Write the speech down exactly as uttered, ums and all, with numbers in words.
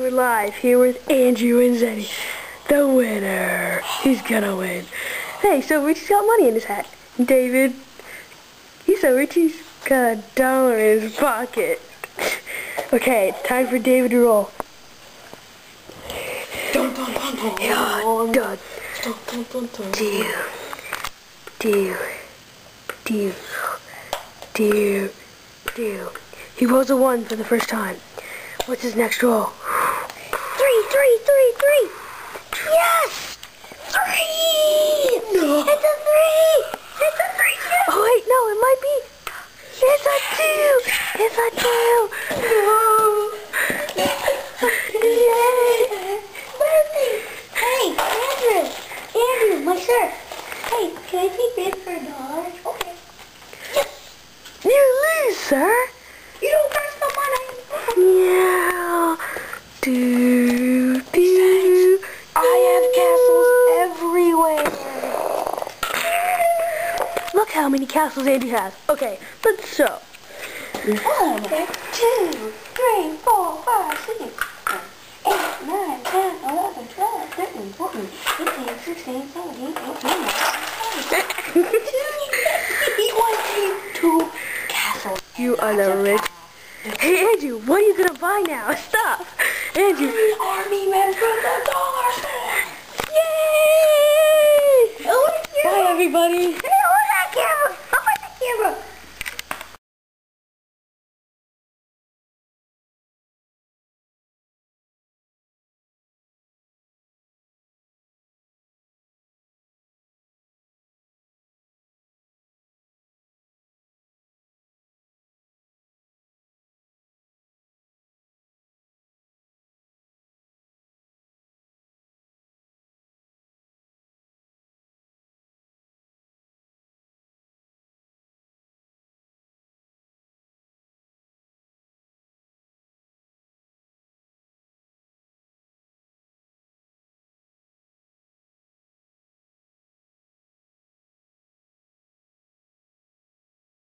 we're live here with Andrew and Zenny. The winner. He's gonna win. Hey, so Richie's got money in his hat. David, he's so rich he's got a dollar in his pocket. Okay, time for David to roll. Dun dun dun dun Yeah, dun done. dun dun dun dun. Deal. Deal. Deal. Deal. Deal. He rolls a one for the first time. What's his next roll? Three, three, three, three. Yes! Three! No. It's a three! It's a three! Yes. Oh wait, no, it might be. It's a two! It's a two! No! Yay! Mercy! Hey, Andrew! Andrew, my shirt! Hey, can I take this for a dollar? Okay. Yes! You lose, sir! You don't press the money! Yeah. Do, do. I have castles everywhere. Look how many castles Andrew has. Okay, let's show. One, two, three, four, five, six, seven, eight, nine, ten, eleven, twelve, thirteen, fourteen, fifteen, sixteen, seventeen, eighteen, nineteen, twenty-two castles. You are the rich. Hey, Andrew, what are you gonna buy now? Stop. Andrew. Army men from the dollar store. Yay! Oh, Bye, everybody.